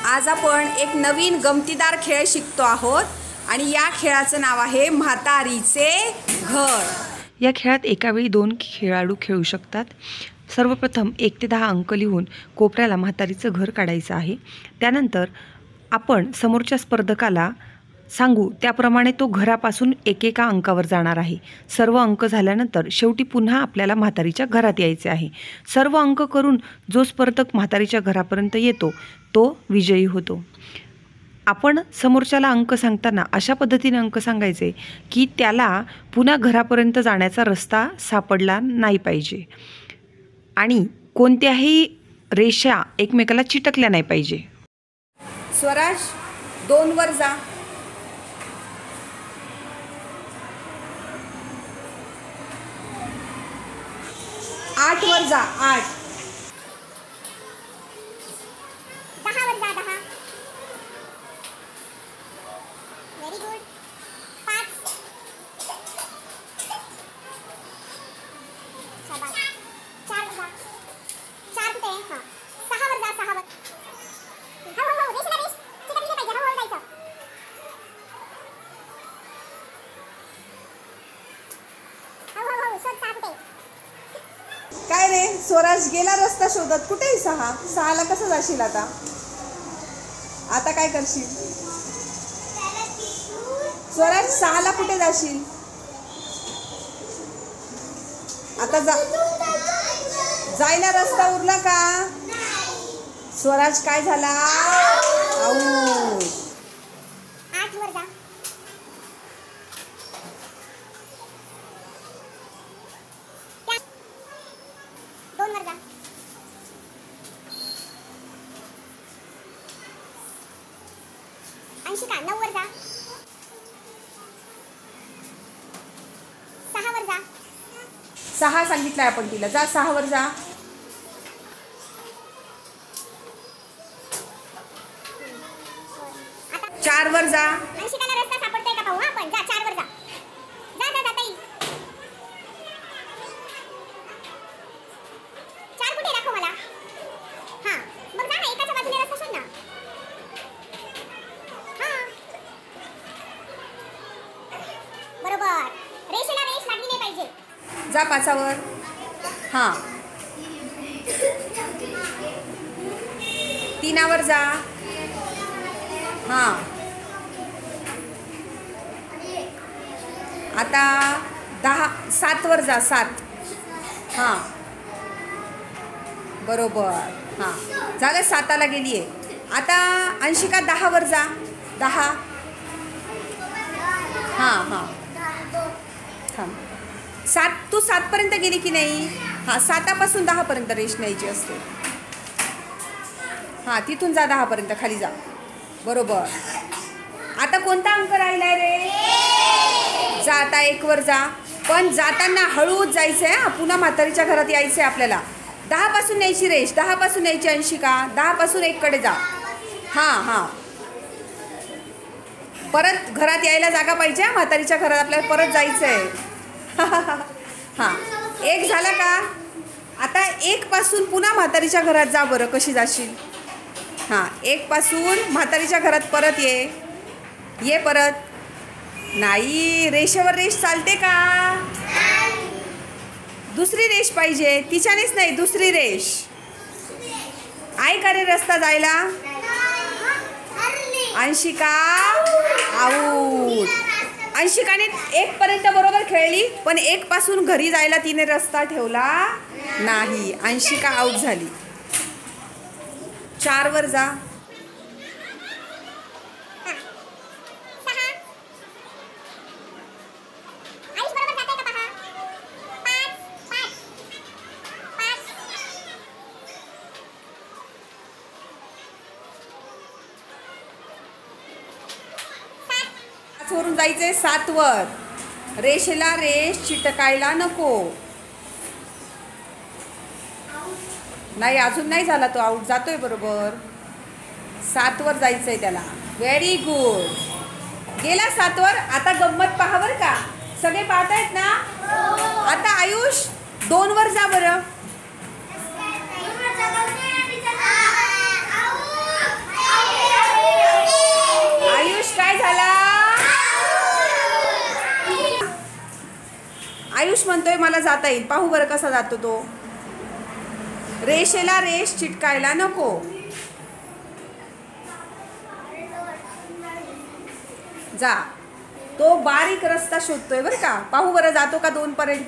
आज आपण एक नवीन गमतीदार खेळ शिकतो आहोत आणि या खेळाचं नाव आहे म्हातारीचे घर। या खेळात एका वेळी 2 खेळाडू खेळू शकतात। सर्वप्रथम 1 ते 10 अंक लिहून कोपऱ्याला म्हातारीचं घर काढायचं आहे। त्यानंतर आपण समोरच्या स्पर्धकाला सांगू त्याप्रमाणे तो घरापासून एकेका अंकावर जाणार आहे। सर्व अंक झाल्यानंतर शेवटी पुन्हा आपल्याला म्हातारीच्या घरात यायचे आहे। सर्व अंक करून जो स्पर्धक म्हातारीच्या घरापर्यंत येतो तो विजयी होतो। आपण समोरच्याला अंक सांगताना अशा पद्धतीने अंक सांगायचे की त्याला पुन्हा घरापर्यंत जाण्याचा रस्ता सापडला नाही पाहिजे आणि कोणत्याही रेषा एकमेकाला चिटकल्या नाही पाहिजे। स्वराज 2 वर जा। 8 वर जा। 8 10 वर जा। 10 व्हेरी गुड। 5 शाबास। 4 वर जा। 4 कुठे आहे? हां 6 वर जा। 6 वर हो रेषेला रेष चिटकली पाहिजे। हो जायचं। हो शोध 6 कुठे? काय रे स्वराज गेला रस्ता शोधत। कुठे 6 ला कसं जाशील आता? आता काय करशील स्वराज? 6 ला कुठे जाशील आता? जायला रस्ता उरला का स्वराज? काय झाला? आऊट। 8 वर जा। 2 वर जा। 80 9 वर जा। 6 वर जा। 6 सांगितलंय आपण तिला। जा 6 वर जा। 4 वर जा। 80 ला रस्ता सापडतोय का पाहू आपण। जा 4 वर जा। जा जा ताई। 4 कुठे दाखव मला। हां मग जा ना एकाच्या बाजूने रस्ता शोध ना। हां बरोबर। रेषेला रेष लागली नाही पाहिजे। जा 5 वर। हां 3 वर जा। हां आता 7 वर जा। 7 हां बरोबर। हां जागा 7 ला गेली आहे। आता अंशिका 10 वर जा। 10 हां हां थांब। 7 तू 7 पर्यंत गेली की नाही? हां 7 पासून 10 पर्यंत रेष न्यायची असते। हां तिथून जा 10 पर्यंत खाली जा। बरोबर। आता कोणता अंक राहिलाय रे? जा आता 1 वर जा। पण जाताना हळूच जायचं आहे। पुन्हा म्हातारीच्या घरात यायचं आहे आपल्याला। 10 पासून न्यायची रेष। 10 पासून न्यायची अंशिका। 10 पासून 1 कडे जा। हां हां परत घरात यायला जागा पाहिजे। म्हातारीच्या घरात आपल्याला परत जायचं आहे। हां 1 झाला का? आता 1 पासून पुन्हा म्हातारीच्या घरात जा बरं। कशी जाशील? हां 1 पासून म्हातारीच्या घरात परत ये परत। नाही रेषेवर रेष चालते का? दुसरी रेष पाहिजे। तिच्यानेच नाही दुसरी रेष आहे का रे रस्ता जायला? अंशिका आऊट। अंशिकाने 1 पर्यंत बरोबर खेळली पण 1 पासून घरी जायला तिने रस्ता ठेवला नाही। अंशिका आऊट झाली। 4 वर जा। 5 वरून जायचंय 7 वर। रेषेला रेष चिटकायला नको। नाही अजून नाही झाला तो आऊट। जातोय बरोबर। 7 वर जायचंय त्याला। Very good. गेला 7 वर। आता गंमत पहा बरं का। सगळे पाहतायत ना? आता आयुष 2 वर जा बरं। आयुष म्हणतोय मला जाता येईल. पाहू बरं कसा जातो तो. रेषेला रेष चिटकायला नको. जा. तो बारीक रस्ता शोधतोय बरं का. पाहू बरं जातो का 2 पर्यंत.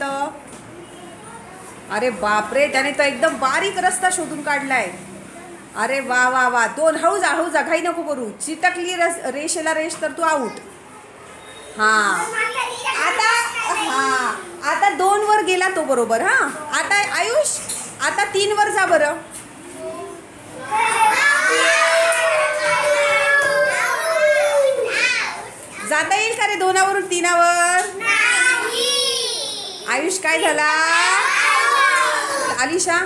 अरे बापरे, त्याने तर एकदम बारीक रस्ता शोधून काढलाय. अरे वा वा वा. 2 हळू जा घाई नको करू. चिटकली रेषेला रेष तर तू आऊट. आता 2 वर गेला तो बरोबर. आता आयुष आता 3 वर जा बरं. जाता येईल का रे 2 वरून 3 वर. आयुष काय झाला. अलिशा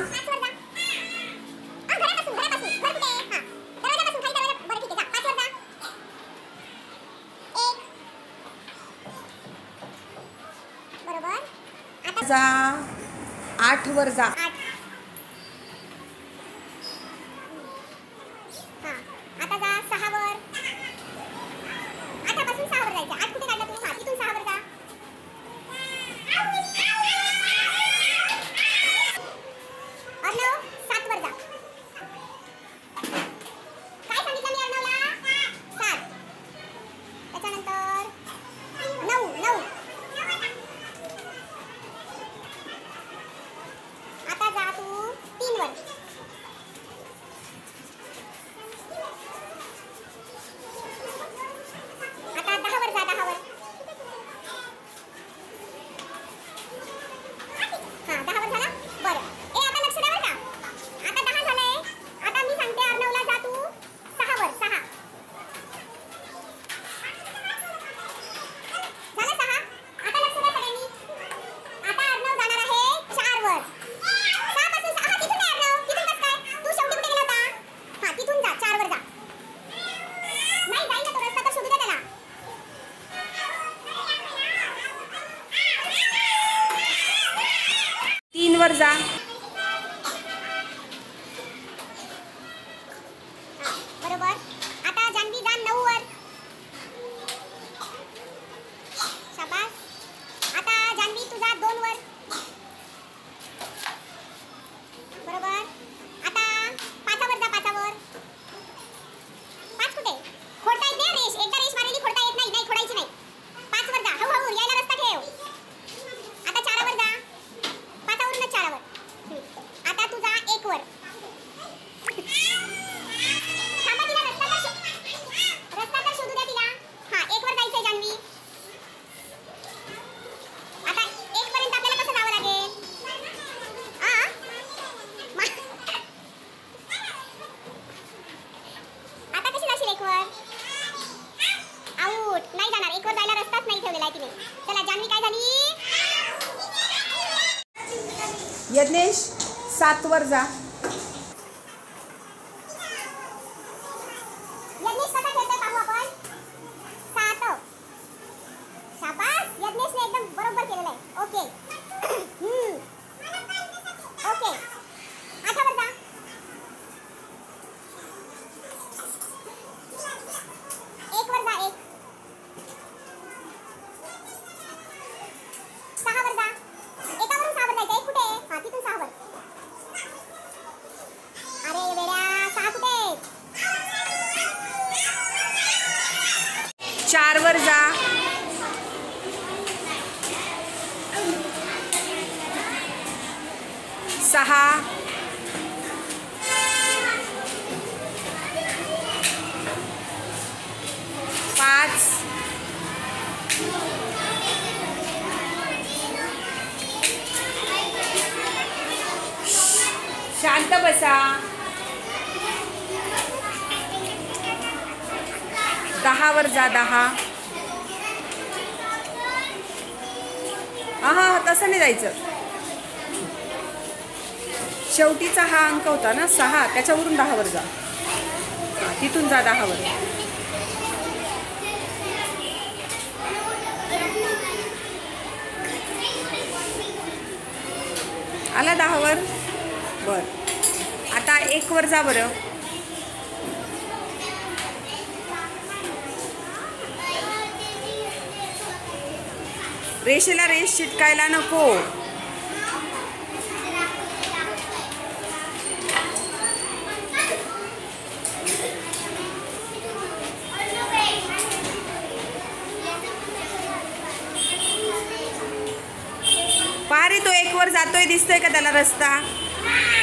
जा 8 वर जा. आता जा 6 वर. आतापासून 6 वर जायचं. 8 कुठे काढला तू. तिथून 6 वर जा. अर्णव 7 वर जा. काय सांगितलं मी अर्णवला. 7. त्याच्यानंतर 9. आता जा तू 3 वर. आता 10 वर जा. 10 वर. 10 वर झाला. बरं. आता लक्ष द्या बरं का. आता 10 झालंय. आता मी सांगते अर्णवला जा तू 6 वर. 6 झालं. 6. आता लक्ष द्या सगळ्यांनी. आता अर्णव जाणार आहे 4 वर. 6 पासून 6. तिथून नाही अर्णव. तिथून कसं काय. तू शेवटी कुठे गेला होता. तिथून जा. 4 वर जा. नाही जाईल ना तो रस्ता तर शोधू द्या त्याला. 3 वर जा. बरोबर. आता जान्हवी जा 9 वर. शाबास. आता जान्हवी तू जा 2 वर. बरोबर. आता 5 वर जा. 5 वर. 5 कुठे. खोडता येत नाही रेष. एकदा रेष मारलेली खोडता येत नाही. खोडायची नाही. 5 वर जा. हळूहळू यायला रस्ता ठेव. आता 4 वर जा. 5 वरूनच 4 वर. आता तू जा 1 वर. थांबा तिला रस्ता तर शोधू द्या तिला. 1 वर जायचंय जान्हवी. आता 1 पर्यंत आपल्याला कसं जावं लागेल. आता कशी जाशील 1 वर. आऊट. नाही जाणार. 1 वर जायला रस्ताच नाही ठेवलेला आहे तिने. चला जान्हवी काय झाली. यज्ञेश 7 वर जा. यज्ञेश कसा खेळतोय पाहू आपण. 7. शाबास. यज्ञेशने एकदम बरोबर केलेलं आहे. ओके. ओके. 8 वर जा. 1 वर जा. 1. 6 वर जा. एकावरून 6 वर जायचं. 1 कुठे. तिथून 6 वर. अरे वेड्या 6 कुठे. 4 वर जा. 6. 5. शांत बसा. 10 वर जा. 10. तसं नाही जायचं. शेवटीचा हा अंक होता ना 6. त्याच्यावरून 10 वर जा. तिथून जा 10 वर. आला 10 वर. बर. आता 1 वर जा बरं. रेषेला रेष चिटकायला नको. पारे तो एक वर जातोय, दिसतोय का त्याला रस्ता?